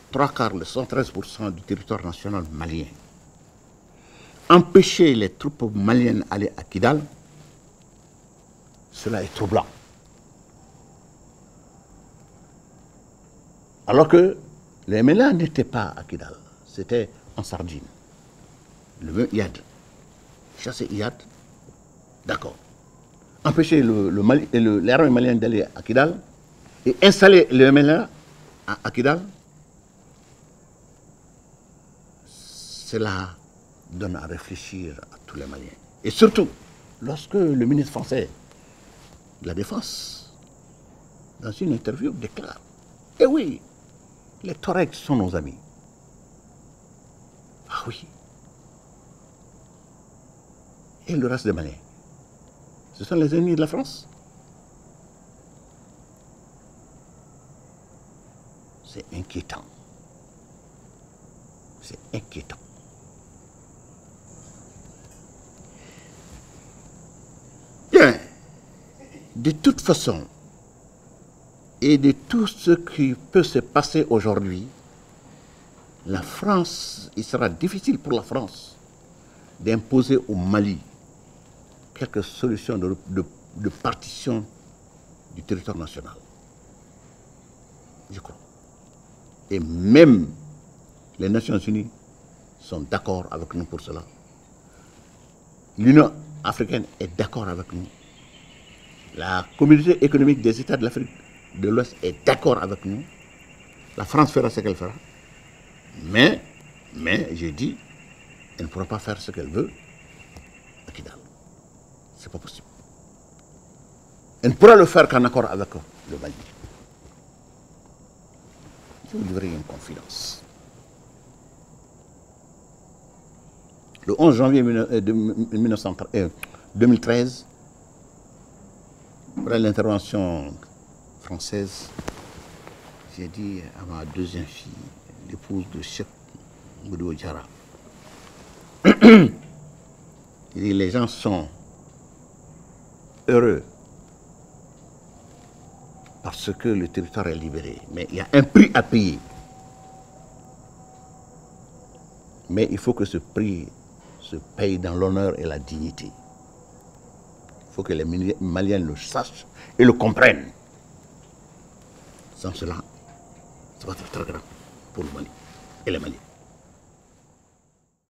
trois quarts, le 113% du territoire national malien. Empêcher les troupes maliennes d'aller à Kidal, cela est troublant. Alors que les MLA n'étaient pas à Kidal, c'était en Sardine. Le même IAD. Chasser IAD, d'accord. Empêcher l'armée malienne d'aller à Kidal et installer le MLA à Kidal, cela donne à réfléchir à tous les Maliens. Et surtout, lorsque le ministre français de la Défense, dans une interview, déclare « Eh oui, les Touaregs sont nos amis. » Ah oui. Et le reste des Maliens, ce sont les ennemis de la France. C'est inquiétant. C'est inquiétant. Bien, de toute façon, et de tout ce qui peut se passer aujourd'hui, la France, il sera difficile pour la France d'imposer au Mali quelques solutions de partition du territoire national. Je crois. Et même les Nations Unies sont d'accord avec nous pour cela. L'Union africaine est d'accord avec nous. La communauté économique des États de l'Afrique de l'Ouest est d'accord avec nous. La France fera ce qu'elle fera. Mais j'ai dit, elle ne pourra pas faire ce qu'elle veut à Kidal. C'est pas possible. Elle ne pourra le faire qu'en accord avec le Mali. Je vous livrer une confidence. Le 11 janvier 2013, après l'intervention française, j'ai dit à ma deuxième fille, l'épouse de Cheikh Moudou Diarra, les gens sont heureux parce que le territoire est libéré. Mais il y a un prix à payer. Mais il faut que ce prix se paye dans l'honneur et la dignité. Il faut que les Maliens le sachent et le comprennent. Sans cela, ça va être très grave pour le Mali et les Maliens.